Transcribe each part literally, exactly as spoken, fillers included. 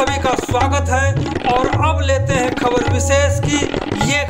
सभी का स्वागत है और अब लेते हैं खबर विशेष की ये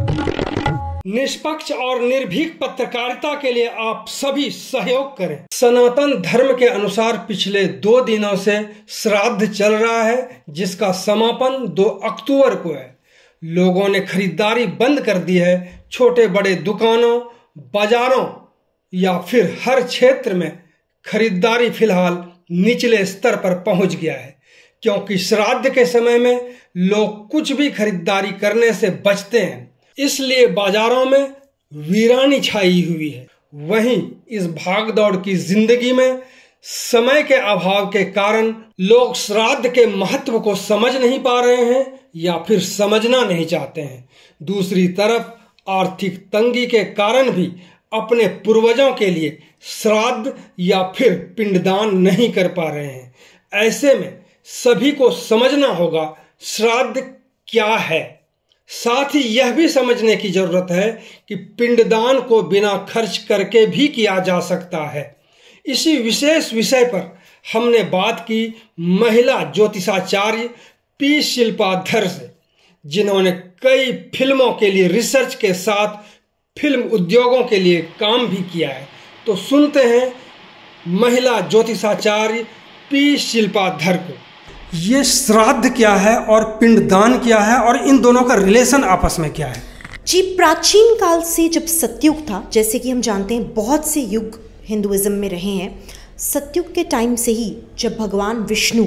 खबर। निष्पक्ष और निर्भीक पत्रकारिता के लिए आप सभी सहयोग करें। सनातन धर्म के अनुसार पिछले दो दिनों से श्राद्ध चल रहा है, जिसका समापन दो अक्टूबर को है। लोगों ने खरीदारी बंद कर दी है। छोटे बड़े दुकानों, बाजारों या फिर हर क्षेत्र में खरीदारी फिलहाल निचले स्तर पर पहुंच गया है, क्योंकि श्राद्ध के समय में लोग कुछ भी खरीदारी करने से बचते हैं। इसलिए बाजारों में वीरानी छाई हुई है। वहीं इस भागदौड़ की जिंदगी में समय के अभाव के कारण लोग श्राद्ध के महत्व को समझ नहीं पा रहे हैं या फिर समझना नहीं चाहते हैं। दूसरी तरफ आर्थिक तंगी के कारण भी अपने पूर्वजों के लिए श्राद्ध या फिर पिंडदान नहीं कर पा रहे हैं। ऐसे में सभी को समझना होगा श्राद्ध क्या है। साथ ही यह भी समझने की जरूरत है कि पिंडदान को बिना खर्च करके भी किया जा सकता है। इसी विशेष विषय पर हमने बात की महिला ज्योतिषाचार्य पी शिल्पाधर से, जिन्होंने कई फिल्मों के लिए रिसर्च के साथ फिल्म उद्योगों के लिए काम भी किया है। तो सुनते हैं महिला ज्योतिषाचार्य पी शिल्पाधर को। ये श्राद्ध क्या है और पिंडदान क्या है और इन दोनों का रिलेशन आपस में क्या है? जी, प्राचीन काल से जब सतयुग था, जैसे कि हम जानते हैं बहुत से युग हिंदुइज्म में रहे हैं। सतयुग के टाइम से ही जब भगवान विष्णु,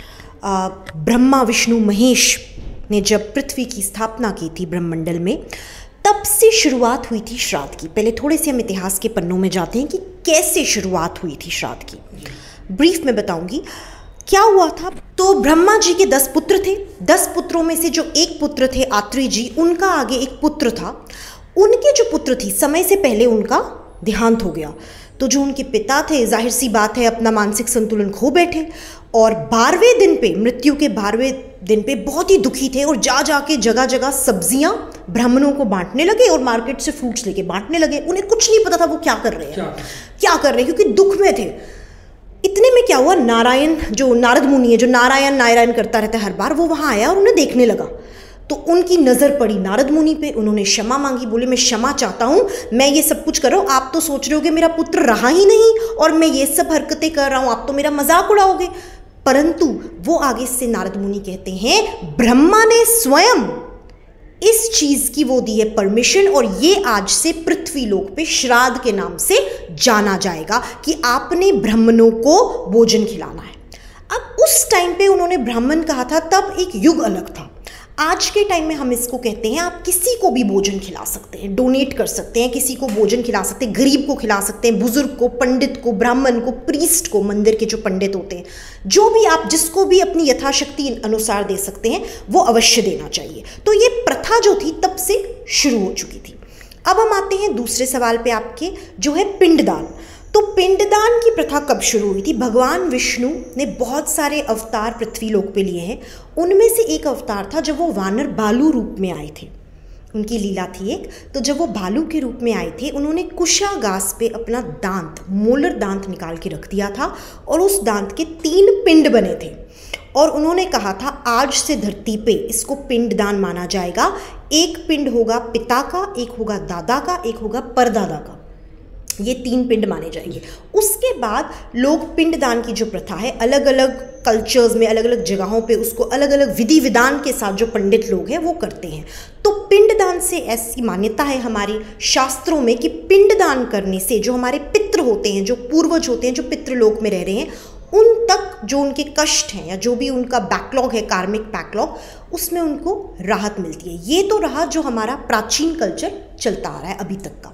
ब्रह्मा विष्णु महेश ने जब पृथ्वी की स्थापना की थी ब्रह्मंडल में, तब से शुरुआत हुई थी श्राद्ध की। पहले थोड़े से हम इतिहास के पन्नों में जाते हैं कि कैसे शुरुआत हुई थी श्राद्ध की। ब्रीफ में बताऊंगी क्या हुआ था। तो ब्रह्मा जी के दस पुत्र थे। दस पुत्रों में से जो एक पुत्र थे आत्री जी, उनका आगे एक पुत्र था। उनके जो पुत्र थी, समय से पहले उनका देहांत हो गया। तो जो उनके पिता थे, जाहिर सी बात है, अपना मानसिक संतुलन खो बैठे और बारहवें दिन पे, मृत्यु के बारहवें दिन पे बहुत ही दुखी थे और जा जाके जगह जगह सब्जियां ब्राह्मणों को बांटने लगे और मार्केट से फ्रूट्स लेके बांटने लगे। उन्हें कुछ नहीं पता था वो क्या कर रहे हैं, क्या, क्या कर रहे हैं, क्योंकि दुख में थे। इतने में क्या हुआ, नारायण जो नारद मुनि है, जो नारायण नारायण करता रहता है हर बार, वो वहां आया और उन्हें देखने लगा। तो उनकी नज़र पड़ी नारद मुनि पे। उन्होंने क्षमा मांगी, बोले मैं क्षमा चाहता हूँ, मैं ये सब कुछ कर रहा हूँ, आप तो सोच रहे हो कि मेरा पुत्र रहा ही नहीं और मैं ये सब हरकतें कर रहा हूँ, आप तो मेरा मजाक उड़ाओगे। परंतु वो आगे से नारद मुनि कहते हैं, ब्रह्मा ने स्वयं इस चीज की वो दी है परमिशन और ये आज से पृथ्वी लोक पे श्राद्ध के नाम से जाना जाएगा कि आपने ब्राह्मणों को भोजन खिलाना है। अब उस टाइम पे उन्होंने ब्राह्मण कहा था, तब एक युग अलग था। आज के टाइम में हम इसको कहते हैं आप किसी को भी भोजन खिला सकते हैं, डोनेट कर सकते हैं, किसी को भोजन खिला सकते हैं, गरीब को खिला सकते हैं, बुजुर्ग को, पंडित को, ब्राह्मण को, प्रीस्ट को, मंदिर के जो पंडित होते हैं, जो भी आप जिसको भी अपनी यथाशक्ति अनुसार दे सकते हैं, वो अवश्य देना चाहिए। तो ये प्रथा जो थी तब से शुरू हो चुकी थी। अब हम आते हैं दूसरे सवाल पे आपके, जो है पिंडदान। तो पिंडदान की प्रथा कब शुरू हुई थी? भगवान विष्णु ने बहुत सारे अवतार पृथ्वी लोक पे लिए हैं। उनमें से एक अवतार था जब वो वानर भालू रूप में आए थे। उनकी लीला थी एक। तो जब वो भालू के रूप में आए थे, उन्होंने कुशागास पे अपना दांत, मोलर दांत निकाल के रख दिया था और उस दांत के तीन पिंड बने थे और उन्होंने कहा था आज से धरती पे इसको पिंडदान माना जाएगा। एक पिंड होगा पिता का, एक होगा दादा का, एक होगा परदादा का। ये तीन पिंड माने जाएंगे। उसके बाद लोग पिंडदान की जो प्रथा है, अलग अलग कल्चर्स में, अलग अलग जगहों पे उसको अलग अलग विधि विधान के साथ जो पंडित लोग हैं वो करते हैं। तो पिंडदान से ऐसी मान्यता है हमारे शास्त्रों में कि पिंडदान करने से जो हमारे पितृ होते हैं, जो पूर्वज होते हैं, जो पितृलोक में रह रहे हैं, उन तक जो उनके कष्ट हैं या जो भी उनका बैकलॉग है, कार्मिक बैकलॉग, उसमें उनको राहत मिलती है। ये तो रहा जो हमारा प्राचीन कल्चर चलता आ रहा है अभी तक का।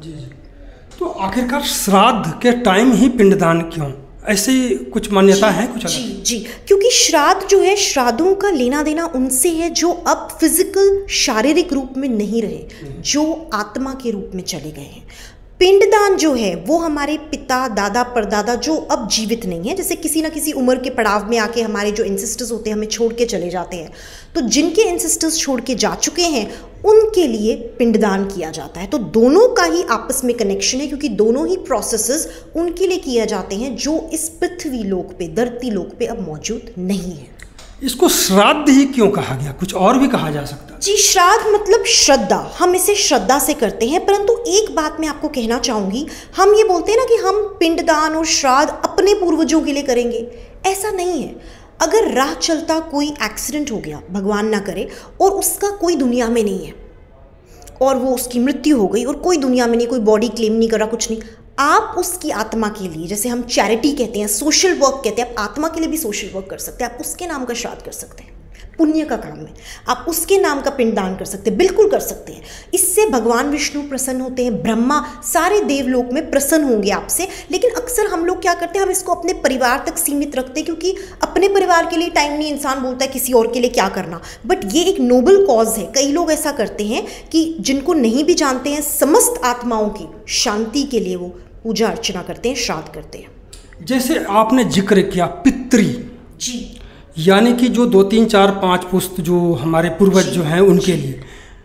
तो आखिरकार श्राद्ध के टाइम ही पिंडदान क्यों? ऐसी कुछ मान्यता है कुछ अलग? जी जी, क्योंकि श्राद्ध जो है, श्राद्धों का लेना देना उनसे है जो अब फिजिकल शारीरिक रूप में नहीं रहे, जो आत्मा के रूप में चले गए हैं। पिंडदान जो है वो हमारे पिता, दादा, परदादा जो अब जीवित नहीं है, जैसे किसी ना किसी उम्र के पड़ाव में आके हमारे जो एंसेस्टर्स होते हैं हमें छोड़ के चले जाते हैं, तो जिनके एंसेस्टर्स छोड़ के जा चुके हैं उनके लिए पिंडदान किया जाता है। तो दोनों का ही आपस में कनेक्शन है, क्योंकि दोनों ही प्रोसेसेस उनके लिए किए जाते हैं जो इस पृथ्वी लोक पे, धरती लोक पे अब मौजूद नहीं है। इसको श्राद्ध ही क्यों कहा गया? कुछ और भी कहा जा सकता है? जी, श्राद्ध मतलब श्रद्धा, हम इसे श्रद्धा से करते हैं। परंतु एक बात मैं आपको कहना चाहूँगी, हम ये बोलते हैं ना कि हम पिंडदान और श्राद्ध अपने पूर्वजों के लिए करेंगे, ऐसा नहीं है। अगर राह चलता कोई एक्सीडेंट हो गया, भगवान ना करे, और उसका कोई दुनिया में नहीं है और वो उसकी मृत्यु हो गई और कोई दुनिया में नहीं, कोई बॉडी क्लेम नहीं कर रहा, कुछ नहीं, आप उसकी आत्मा के लिए, जैसे हम चैरिटी कहते हैं, सोशल वर्क कहते हैं, आप आत्मा के लिए भी सोशल वर्क कर सकते हैं। आप उसके नाम का श्राद्ध कर सकते हैं, पुण्य का काम है, आप उसके नाम का पिंडदान कर सकते हैं, बिल्कुल कर सकते हैं। इससे भगवान विष्णु प्रसन्न होते हैं, ब्रह्मा, सारे देवलोक में प्रसन्न होंगे आपसे। लेकिन अक्सर हम लोग क्या करते हैं, हम इसको अपने परिवार तक सीमित रखते हैं, क्योंकि अपने परिवार के लिए टाइम नहीं, इंसान बोलता है किसी और के लिए क्या करना। बट ये एक नोबल कॉज है। कई लोग ऐसा करते हैं कि जिनको नहीं भी जानते हैं, समस्त आत्माओं की शांति के लिए वो पूजा अर्चना करते हैं, श्राद्ध करते हैं। जैसे आपने जिक्र किया पितृ, जी, यानी कि जो दो तीन चार पाँच पुस्त जो हमारे पूर्वज जो हैं उनके लिए,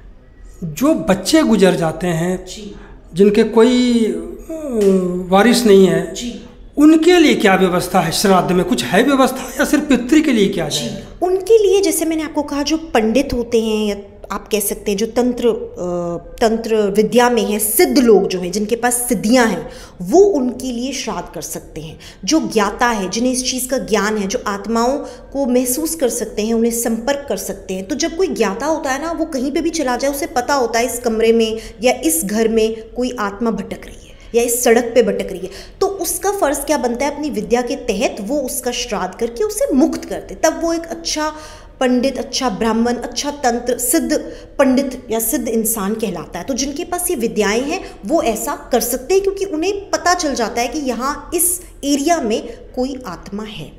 जो बच्चे गुजर जाते हैं, जिनके कोई वारिस नहीं है, उनके लिए क्या व्यवस्था है? श्राद्ध में कुछ है व्यवस्था या सिर्फ पितृ के लिए क्या जाए? उनके लिए जैसे मैंने आपको कहा, जो पंडित होते हैं या आप कह सकते हैं जो तंत्र तंत्र विद्या में है, सिद्ध लोग जो हैं, जिनके पास सिद्धियां हैं, वो उनके लिए श्राद्ध कर सकते हैं। जो ज्ञाता है, जिन्हें इस चीज़ का ज्ञान है, जो आत्माओं को महसूस कर सकते हैं, उन्हें संपर्क कर सकते हैं। तो जब कोई ज्ञाता होता है ना, वो कहीं पे भी चला जाए, उसे पता होता है इस कमरे में या इस घर में कोई आत्मा भटक रही है या इस सड़क पे भटक रही है, तो उसका फर्ज क्या बनता है, अपनी विद्या के तहत वो उसका श्राद्ध करके उसे मुक्त करते। तब वो एक अच्छा पंडित, अच्छा ब्राह्मण, अच्छा तंत्र, सिद्ध पंडित या सिद्ध इंसान कहलाता है। तो जिनके पास ये विद्याएं हैं वो ऐसा कर सकते हैं, क्योंकि उन्हें पता चल जाता है कि यहाँ इस एरिया में कोई आत्मा है।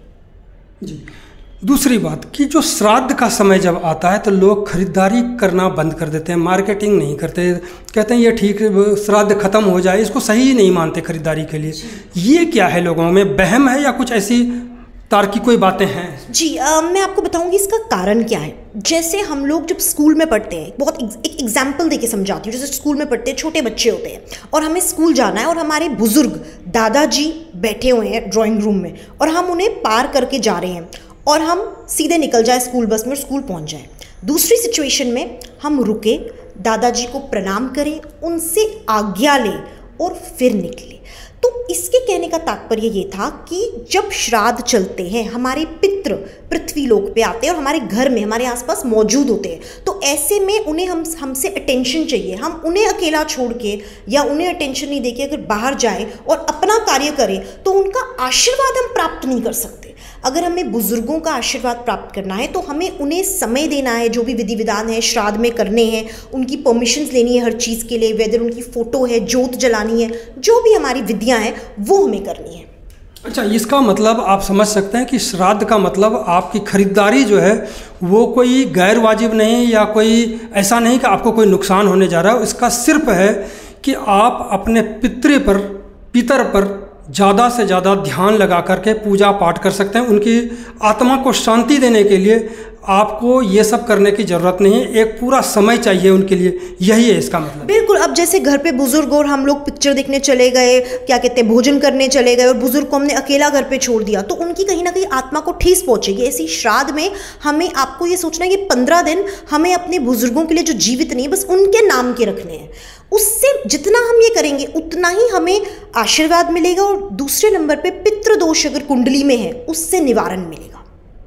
जी, दूसरी बात कि जो श्राद्ध का समय जब आता है तो लोग खरीदारी करना बंद कर देते हैं, मार्केटिंग नहीं करते, कहते हैं ये ठीक, श्राद्ध खत्म हो जाए, इसको सही नहीं मानते खरीदारी के लिए। ये क्या है, लोगों में वहम है या कुछ ऐसी तार्किक कोई बातें हैं? जी, आ, मैं आपको बताऊंगी इसका कारण क्या है। जैसे हम लोग जब स्कूल में पढ़ते हैं, बहुत एक एग्जाम्पल देके समझाती हूँ। जैसे स्कूल में पढ़ते हैं, छोटे बच्चे होते हैं और हमें स्कूल जाना है, और हमारे बुजुर्ग दादाजी बैठे हुए हैं ड्राइंग रूम में, और हम उन्हें पार करके जा रहे हैं, और हम सीधे निकल जाए स्कूल बस में और स्कूल पहुँच जाए। दूसरी सिचुएशन में हम रुके, दादाजी को प्रणाम करें, उनसे आज्ञा लें और फिर निकले। तो इसके कहने का तात्पर्य ये था कि जब श्राद्ध चलते हैं, हमारे पितृ पृथ्वी लोक पे आते हैं और हमारे घर में, हमारे आसपास मौजूद होते हैं, तो ऐसे में उन्हें हम हमसे अटेंशन चाहिए। हम उन्हें अकेला छोड़ के या उन्हें अटेंशन नहीं देके अगर बाहर जाएं और अपना कार्य करें, तो उनका आशीर्वाद हम प्राप्त नहीं कर सकते। अगर हमें बुजुर्गों का आशीर्वाद प्राप्त करना है तो हमें उन्हें समय देना है, जो भी विधि विधान है श्राद्ध में करने हैं, उनकी परमिशंस लेनी है हर चीज़ के लिए, वेदर उनकी फ़ोटो है, जोत जलानी है, जो भी हमारी विधियाँ हैं वो हमें करनी है। अच्छा, इसका मतलब आप समझ सकते हैं कि श्राद्ध का मतलब आपकी खरीदारी जो है वो कोई गैर वाजिब नहीं, या कोई ऐसा नहीं कि आपको कोई नुकसान होने जा रहा है। इसका सिर्फ है कि आप अपने पितृ पर, पितर पर ज़्यादा से ज़्यादा ध्यान लगा करके पूजा पाठ कर सकते हैं। उनकी आत्मा को शांति देने के लिए आपको ये सब करने की ज़रूरत नहीं है, एक पूरा समय चाहिए उनके लिए, यही है इसका मतलब। बिल्कुल। अब जैसे घर पे बुजुर्ग और हम लोग पिक्चर देखने चले गए, क्या कहते हैं, भोजन करने चले गए, और बुजुर्ग को हमने अकेला घर पे छोड़ दिया, तो उनकी कहीं ना कहीं आत्मा को ठेस पहुंचेगी। ऐसी श्राद्ध में हमें, आपको ये सोचना है कि पंद्रह दिन हमें अपने बुजुर्गों के लिए जो जीवित नहीं, बस उनके नाम के रखने हैं। उससे जितना हम ये करेंगे उतना ही हमें आशीर्वाद मिलेगा, और दूसरे नंबर पे पितृदोष अगर कुंडली में है उससे निवारण मिलेगा।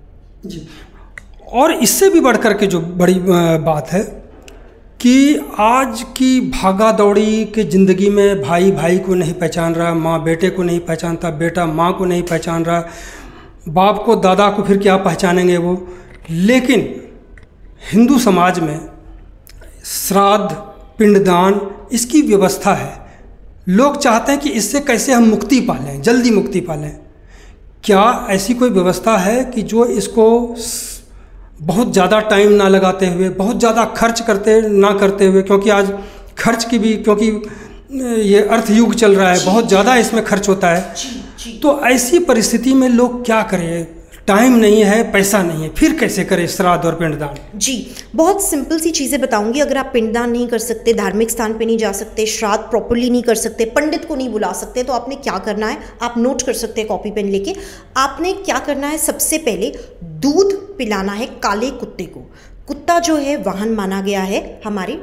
जी, और इससे भी बढ़कर के जो बड़ी बात है कि आज की भागा दौड़ी के ज़िंदगी में भाई भाई को नहीं पहचान रहा, माँ बेटे को नहीं पहचानता, बेटा माँ को नहीं पहचान रहा, बाप को दादा को फिर क्या पहचानेंगे वो। लेकिन हिंदू समाज में श्राद्ध, पिंडदान, इसकी व्यवस्था है। लोग चाहते हैं कि इससे कैसे हम मुक्ति पालें, जल्दी मुक्ति पालें। क्या ऐसी कोई व्यवस्था है कि जो इसको बहुत ज़्यादा टाइम ना लगाते हुए, बहुत ज़्यादा खर्च करते ना करते हुए, क्योंकि आज खर्च की भी, क्योंकि ये अर्थ युग चल रहा है, बहुत ज़्यादा इसमें खर्च होता है, तो ऐसी परिस्थिति में लोग क्या करें? टाइम नहीं है, पैसा नहीं है, फिर कैसे करें श्राद्ध और पिंडदान? जी, बहुत सिंपल सी चीज़ें बताऊंगी। अगर आप पिंडदान नहीं कर सकते, धार्मिक स्थान पे नहीं जा सकते, श्राद्ध प्रॉपर्ली नहीं कर सकते, पंडित को नहीं बुला सकते, तो आपने क्या करना है, आप नोट कर सकते हैं कॉपी पेन लेके। आपने क्या करना है, सबसे पहले दूध पिलाना है काले कुत्ते को। कुत्ता जो है वाहन माना गया है हमारे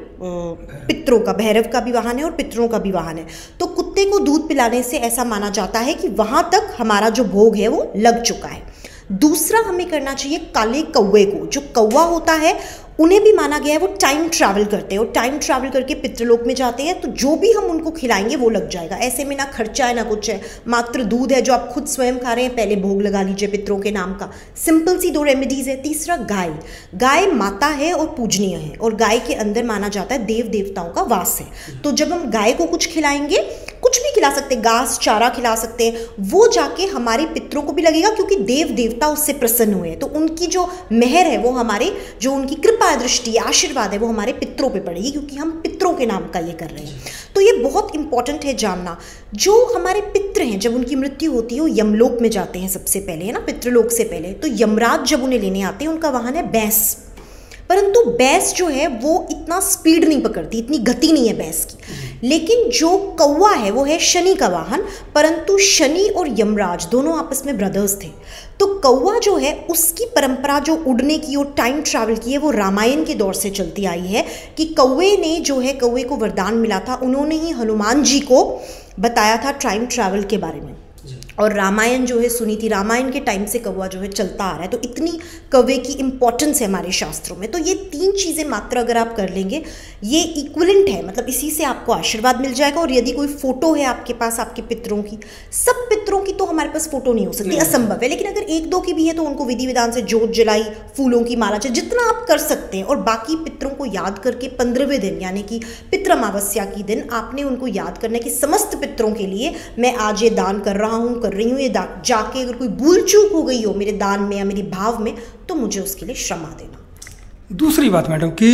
पितरों का, भैरव का भी वाहन है और पितरों का भी वाहन है। तो कुत्ते को दूध पिलाने से ऐसा माना जाता है कि वहाँ तक हमारा जो भोग है वो लग चुका है। दूसरा हमें करना चाहिए काले कौवे को। जो कौवा होता है उन्हें भी माना गया है वो टाइम ट्रैवल करते हैं और टाइम ट्रैवल करके पितृलोक में जाते हैं, तो जो भी हम उनको खिलाएंगे वो लग जाएगा। ऐसे में ना खर्चा है ना कुछ है, मात्र दूध है जो आप खुद स्वयं खा रहे हैं। पहले भोग लगा लीजिए पितरों के नाम का। सिंपल सी दो रेमेडीज है। तीसरा गाय, गाय माता है और पूजनीय है और गाय के अंदर माना जाता है देव देवताओं का वास है। तो जब हम गाय को कुछ खिलाएंगे, कुछ भी खिला सकते हैं, घास चारा खिला सकते हैं, वो जाके हमारे पितरों को भी लगेगा क्योंकि देव देवता उससे प्रसन्न हुए हैं। तो उनकी जो मेहर है वो हमारे, जो उनकी कृपा दृष्टि आशीर्वाद है वो हमारे पितरों पे पड़ेगी क्योंकि हम पितरों के नाम का ये कर रहे हैं। तो ये बहुत इंपॉर्टेंट है जानना। जो हमारे पितृ हैं जब उनकी मृत्यु होती है वो यमलोक में जाते हैं सबसे पहले, है ना, पितृलोक से पहले। तो यमराज जब उन्हें लेने आते हैं उनका वाहन है भैंस, परंतु भैंस जो है वो इतना स्पीड नहीं पकड़ती, इतनी गति नहीं है भैंस की। लेकिन जो कौवा है वो है शनि का वाहन, परंतु शनि और यमराज दोनों आपस में ब्रदर्स थे। तो कौवा जो है उसकी परंपरा जो उड़ने की और टाइम ट्रैवल की है वो रामायण के दौर से चलती आई है कि कौवे ने जो है, कौवे को वरदान मिला था, उन्होंने ही हनुमान जी को बताया था टाइम ट्रैवल के बारे में और रामायण जो है सुनी थी। रामायण के टाइम से कौवा जो है चलता आ रहा है। तो इतनी कौवे की इंपॉर्टेंस है हमारे शास्त्रों में। तो ये तीन चीज़ें मात्र अगर आप कर लेंगे ये इक्विवेलेंट है, मतलब इसी से आपको आशीर्वाद मिल जाएगा। और यदि कोई फोटो है आपके पास आपके पितरों की, सब पितरों की तो हमारे पास फोटो नहीं हो सकती, असंभव है, लेकिन अगर एक दो की भी है तो उनको विधि विधान से जोत जलाई, फूलों की माला चाहिए, जितना आप कर सकते हैं। और बाकी पितरों को याद करके पंद्रहवें दिन यानी कि पितृ अमावस्या की दिन आपने उनको याद करना है कि समस्त पितरों के लिए मैं आज ये दान कर रहा हूँ, कर रही हूँ। ये जाके अगर कोई भूल चूक हो गई हो मेरे दान में या मेरे भाव में तो मुझे उसके लिए क्षमा देना। दूसरी बात मैडम कि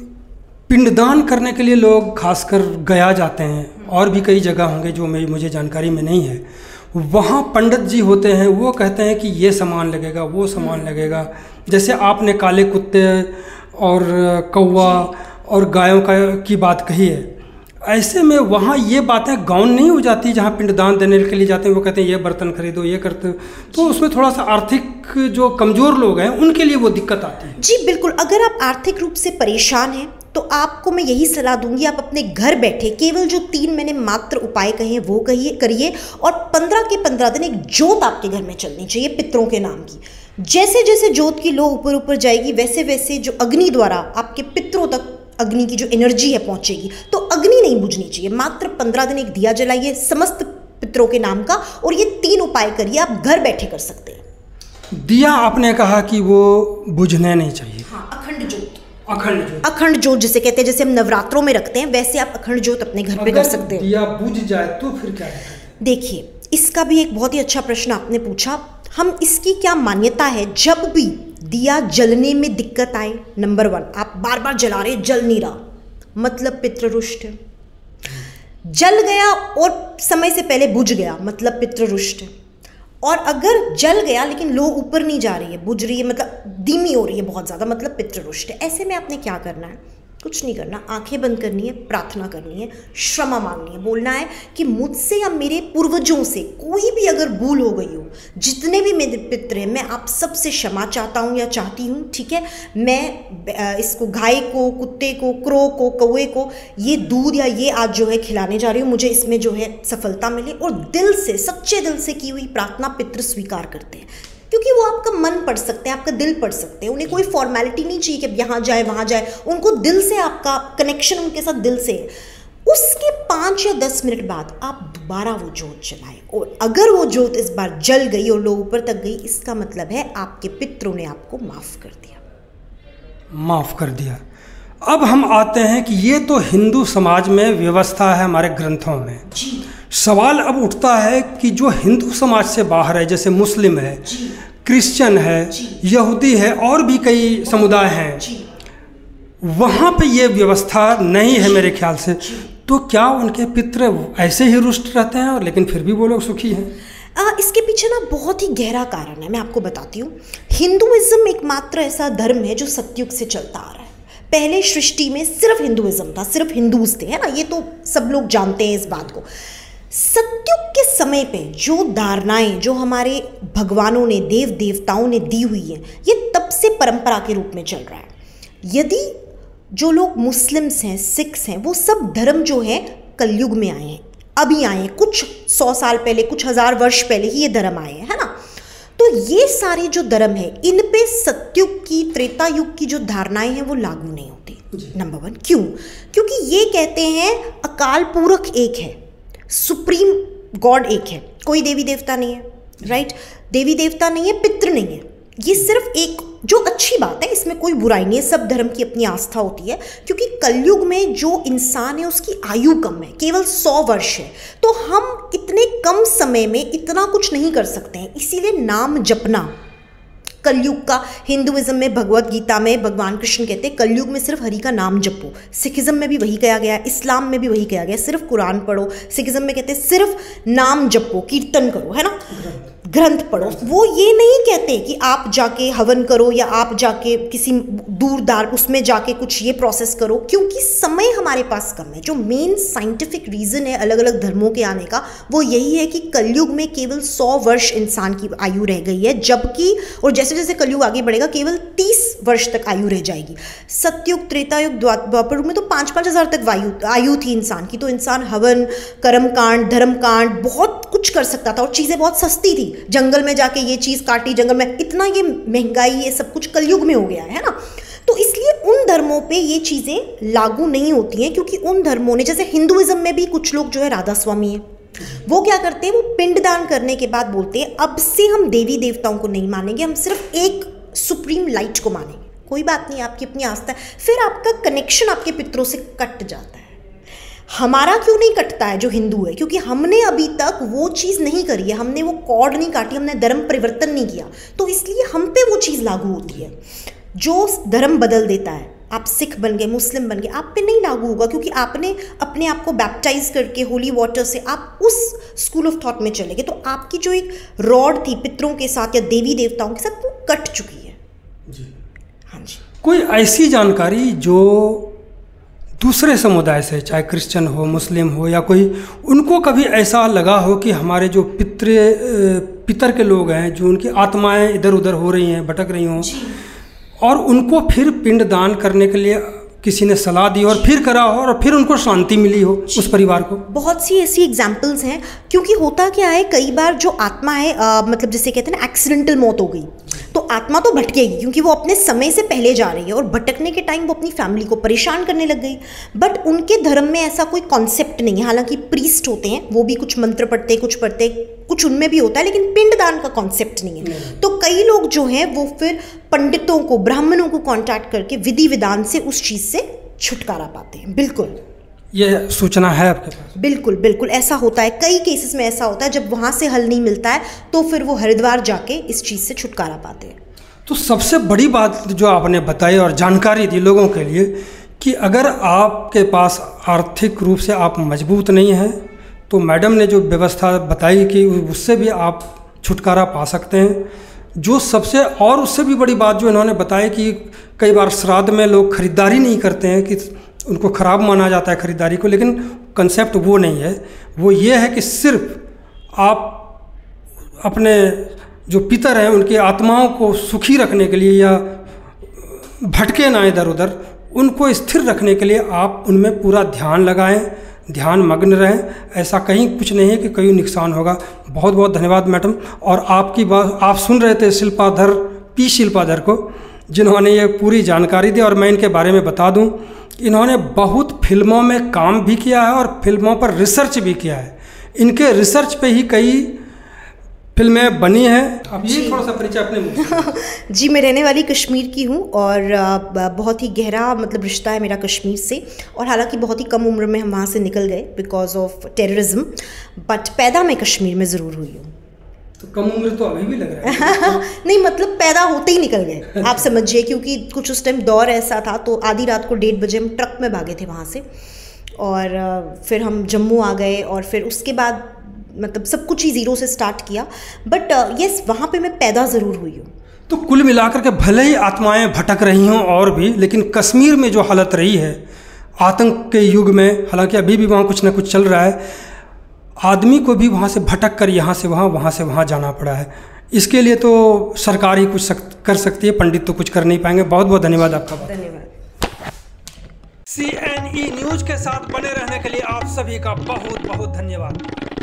पिंडदान करने के लिए लोग खासकर गया जाते हैं, और भी कई जगह होंगे जो मेरी मुझे जानकारी में नहीं है। वहाँ पंडित जी होते हैं, वो कहते हैं कि ये सामान लगेगा, वो सामान लगेगा। जैसे आपने काले कुत्ते और कौवा और गायों का की बात कही है, ऐसे में वहाँ ये बातें गाउन नहीं हो जाती जहाँ पिंडदान देने के लिए जाते हैं, वो कहते हैं ये बर्तन खरीदो, ये करते, तो उसमें थोड़ा सा आर्थिक जो कमज़ोर लोग हैं उनके लिए वो दिक्कत आती है। जी बिल्कुल, अगर आप आर्थिक रूप से परेशान हैं तो आपको मैं यही सलाह दूंगी, आप अपने घर बैठे केवल जो तीन मैंने मात्र उपाय कहे हैं वो कहिए करिए और पंद्रह के पंद्रह दिन एक जोत आपके घर में चलनी चाहिए पितरों के नाम की। जैसे जैसे जोत की लो ऊपर ऊपर जाएगी वैसे वैसे जो अग्नि द्वारा आपके पितरों तक अग्नि की जो एनर्जी है पहुंचेगी। तो अग्नि नहीं बुझनी चाहिए, मात्र पंद्रह दिन एक दिया जलाइए समस्त पितरों के नाम का और ये तीन उपाय करिए, आप घर बैठे कर सकते हैं। दिया आपने कहा कि वो बुझने नहीं चाहिए। हाँ, अखंड जोत, अखंड जोत, अखंड जोत जिसे कहते हैं, जैसे हम नवरात्रों में रखते हैं वैसे आप अखंड जोत अपने घर पे कर सकते हैं। दिया बुझ जाए तो फिर क्या है? देखिए, इसका भी एक बहुत ही अच्छा प्रश्न आपने पूछा। हम इसकी क्या मान्यता है, जब भी दिया जलने में दिक्कत आए, नंबर वन, आप बार बार जला रहे जल नहीं रहा, मतलब पितृ रुष्ट है। जल गया और समय से पहले बुझ गया, मतलब पितृ रुष्ट है। और अगर जल गया लेकिन लो ऊपर नहीं जा रही है, बुझ रही है, मतलब धीमी हो रही है बहुत ज़्यादा, मतलब पितृ रुष्ट है। ऐसे में आपने क्या करना है, कुछ नहीं करना, आंखें बंद करनी है, प्रार्थना करनी है, क्षमा मांगनी है, बोलना है कि मुझसे या मेरे पूर्वजों से कोई भी अगर भूल हो गई हो, जितने भी मेरे पितृ हैं, मैं आप सबसे क्षमा चाहता हूँ या चाहती हूँ, ठीक है। मैं इसको गाय को, कुत्ते को, क्रो को, कौवे को ये दूध या ये आज जो है खिलाने जा रही हूँ, मुझे इसमें जो है सफलता मिले। और दिल से, सच्चे दिल से की हुई प्रार्थना पितृ स्वीकार करते हैं, क्योंकि वो आपका मन पढ़ सकते हैं, आपका दिल पढ़ सकते हैं। उन्हें कोई फॉर्मेलिटी नहीं चाहिए कि अब यहाँ जाए वहाँ जाए, उनको दिल से आपका कनेक्शन उनके साथ दिल से है। उसके पाँच या दस मिनट बाद आप दोबारा वो जोत जलाएं और अगर वो जोत इस बार जल गई और लोग ऊपर तक गई, इसका मतलब है आपके पितरों ने आपको माफ़ कर दिया, माफ़ कर दिया। अब हम आते हैं कि ये तो हिंदू समाज में व्यवस्था है, हमारे ग्रंथों में। जी। सवाल अब उठता है कि जो हिंदू समाज से बाहर है, जैसे मुस्लिम है, क्रिश्चियन है, यहूदी है और भी कई समुदाय हैं, वहाँ पे ये व्यवस्था नहीं है मेरे ख्याल से। तो क्या उनके पितृ ऐसे ही रुष्ट रहते हैं और लेकिन फिर भी वो लोग सुखी हैं? आ, इसके पीछे ना बहुत ही गहरा कारण है, मैं आपको बताती हूँ। हिंदुइज्म एकमात्र ऐसा धर्म है जो सतयुग से चलता आ रहा है। पहले सृष्टि में सिर्फ हिंदुइज्म था, सिर्फ हिंदूज थे, है ना, ये तो सब लोग जानते हैं इस बात को। सतयुग के समय पे जो धारणाएं जो हमारे भगवानों ने, देव देवताओं ने दी हुई हैं, ये तब से परंपरा के रूप में चल रहा है। यदि जो लोग मुस्लिम्स हैं, सिख्स हैं, वो सब धर्म जो है कलयुग में आए हैं, अभी आए हैं, कुछ सौ साल पहले, कुछ हजार वर्ष पहले ही ये धर्म आए हैं, है ना। तो ये सारे जो धर्म है, इन पे सत्युग की, त्रेता युग की जो धारणाएं हैं वो लागू नहीं होती। नंबर वन, क्यों? क्योंकि ये कहते हैं अकाल पूरक एक है, सुप्रीम गॉड एक है, कोई देवी देवता नहीं है, राइट? देवी देवता नहीं है, पितृ नहीं है, ये सिर्फ एक, जो अच्छी बात है, इसमें कोई बुराई नहीं है, सब धर्म की अपनी आस्था होती है। क्योंकि कलयुग में जो इंसान है उसकी आयु कम है, केवल सौ वर्ष है, तो हम इतने कम समय में इतना कुछ नहीं कर सकते हैं। इसीलिए नाम जपना कलयुग का, हिंदुइज्म में भगवत गीता में भगवान कृष्ण कहते हैं कलयुग में सिर्फ हरि का नाम जपो। सिखिज्म में भी वही कहा गया, इस्लाम में भी वही कहा गया, सिर्फ कुरान पढ़ो। सिखिज्म में कहते हैं सिर्फ नाम जपो, कीर्तन करो, है ना, ग्रंथ पढ़ो। वो ये नहीं कहते कि आप जाके हवन करो या आप जाके किसी दूर दार उसमें जाके कुछ ये प्रोसेस करो, क्योंकि समय हमारे पास कम है। जो मेन साइंटिफिक रीज़न है अलग अलग धर्मों के आने का वो यही है कि कलयुग में केवल सौ वर्ष इंसान की आयु रह गई है, जबकि और जैसे जैसे कलयुग आगे बढ़ेगा केवल तीस वर्ष तक आयु रह जाएगी। सतयुग, त्रेता युग, द्वापर युग में तो पाँच पाँच हज़ार तक वायु आयु थी इंसान की, तो इंसान हवन, कर्मकांड, धर्मकांड बहुत कुछ कर सकता था और चीज़ें बहुत सस्ती थी। जंगल में जाके ये चीज़ काटी, जंगल में इतना ये महंगाई, ये सब कुछ कलयुग में हो गया है ना। तो इसलिए उन धर्मों पे ये चीज़ें लागू नहीं होती हैं, क्योंकि उन धर्मों ने, जैसे हिंदुइज्म में भी कुछ लोग जो है राधा स्वामी है, वो क्या करते हैं, वो पिंडदान करने के बाद बोलते हैं अब से हम देवी देवताओं को नहीं मानेंगे, हम सिर्फ एक सुप्रीम लाइट को मानेंगे। कोई बात नहीं, आपकी अपनी आस्था है। फिर आपका कनेक्शन आपके पितरों से कट जाता है। हमारा क्यों नहीं कटता है जो हिंदू है? क्योंकि हमने अभी तक वो चीज़ नहीं करी है, हमने वो कॉर्ड नहीं काटी, हमने धर्म परिवर्तन नहीं किया, तो इसलिए हम पे वो चीज़ लागू होती है। जो धर्म बदल देता है, आप सिख बन गए, मुस्लिम बन गए, आप पे नहीं लागू होगा, क्योंकि आपने अपने आप को बैप्टाइज करके होली वाटर से आप उस स्कूल ऑफ थॉट में चले गए। तो आपकी जो एक रॉड थी पितरों के साथ या देवी देवताओं के साथ, वो कट चुकी है जी। हाँ जी। कोई ऐसी जानकारी जो दूसरे समुदाय से, चाहे क्रिश्चियन हो, मुस्लिम हो, या कोई, उनको कभी ऐसा लगा हो कि हमारे जो पितृ पितर के लोग हैं, जो उनकी आत्माएं इधर उधर हो रही हैं, भटक रही हों, और उनको फिर पिंड दान करने के लिए किसी ने सलाह दी और फिर करा हो और फिर उनको शांति मिली हो उस परिवार को? बहुत सी ऐसी एग्जाम्पल्स हैं। क्योंकि होता क्या है, कई बार जो आत्मा है, आ, मतलब जिसे कहते हैं ना एक्सीडेंटल मौत हो गई, तो आत्मा तो भटकेगी, क्योंकि वो अपने समय से पहले जा रही है, और भटकने के टाइम वो अपनी फैमिली को परेशान करने लग गई। बट उनके धर्म में ऐसा कोई कॉन्सेप्ट नहीं है। हालांकि प्रीस्ट होते हैं, वो भी कुछ मंत्र पढ़ते हैं, कुछ पढ़ते, कुछ उनमें भी होता है, लेकिन पिंडदान का कॉन्सेप्ट नहीं है। तो कई लोग जो हैं वो फिर पंडितों को, ब्राह्मणों को कांटेक्ट करके विधि विधान से उस चीज़ से छुटकारा पाते हैं। बिल्कुल, ये सूचना है आपके पास? बिल्कुल बिल्कुल ऐसा होता है। कई केसेस में ऐसा होता है, जब वहाँ से हल नहीं मिलता है तो फिर वो हरिद्वार जाके इस चीज़ से छुटकारा पाते हैं। तो सबसे बड़ी बात जो आपने बताई और जानकारी दी लोगों के लिए, कि अगर आपके पास आर्थिक रूप से आप मजबूत नहीं हैं, तो मैडम ने जो व्यवस्था बताई कि उससे भी आप छुटकारा पा सकते हैं। जो सबसे, और उससे भी बड़ी बात जो इन्होंने बताई कि कई बार श्राद्ध में लोग खरीदारी नहीं करते हैं, कि उनको ख़राब माना जाता है खरीदारी को, लेकिन कंसेप्ट वो नहीं है। वो ये है कि सिर्फ आप अपने जो पितर हैं उनकी आत्माओं को सुखी रखने के लिए, या भटके ना इधर उधर, उनको स्थिर रखने के लिए आप उनमें पूरा ध्यान लगाएं, ध्यान मग्न रहें। ऐसा कहीं कुछ नहीं है कि कहीं नुकसान होगा। बहुत बहुत धन्यवाद मैडम। और आपकी बात आप सुन रहे थे शिल्पाधर, पी शिल्पाधर को, जिन्होंने ये पूरी जानकारी दी। और मैं इनके बारे में बता दूं, इन्होंने बहुत फिल्मों में काम भी किया है और फिल्मों पर रिसर्च भी किया है। इनके रिसर्च पे ही कई फिल्में बनी हैं। अब ये थोड़ा सा परिचय अपने मुझे। जी, मैं रहने वाली कश्मीर की हूँ और बहुत ही गहरा मतलब रिश्ता है मेरा कश्मीर से। और हालांकि बहुत ही कम उम्र में हम वहाँ से निकल गए बिकॉज ऑफ टेररिज्म, बट पैदा मैं कश्मीर में ज़रूर हुई हूँ। तो कम उम्र तो अभी भी लग रहा है। नहीं, मतलब पैदा होते ही निकल गए, आप समझिए। क्योंकि कुछ उस टाइम दौर ऐसा था, तो आधी रात को डेढ़ बजे हम ट्रक में भागे थे वहाँ से, और फिर हम जम्मू आ गए, और फिर उसके बाद मतलब सब कुछ ही ज़ीरो से स्टार्ट किया। बट यस, वहाँ पे मैं पैदा ज़रूर हुई हूँ। तो कुल मिलाकर के भले ही आत्माएं भटक रही हों और भी, लेकिन कश्मीर में जो हालत रही है आतंक के युग में, हालांकि अभी भी वहाँ कुछ ना कुछ चल रहा है, आदमी को भी वहाँ से भटक कर यहाँ से वहाँ, वहाँ से वहाँ जाना पड़ा है। इसके लिए तो सरकार ही कुछ सक, कर सकती है, पंडित तो कुछ कर नहीं पाएंगे। बहुत बहुत धन्यवाद आपका। धन्यवाद। सी एन ई न्यूज के साथ बने रहने के लिए आप सभी का बहुत बहुत धन्यवाद।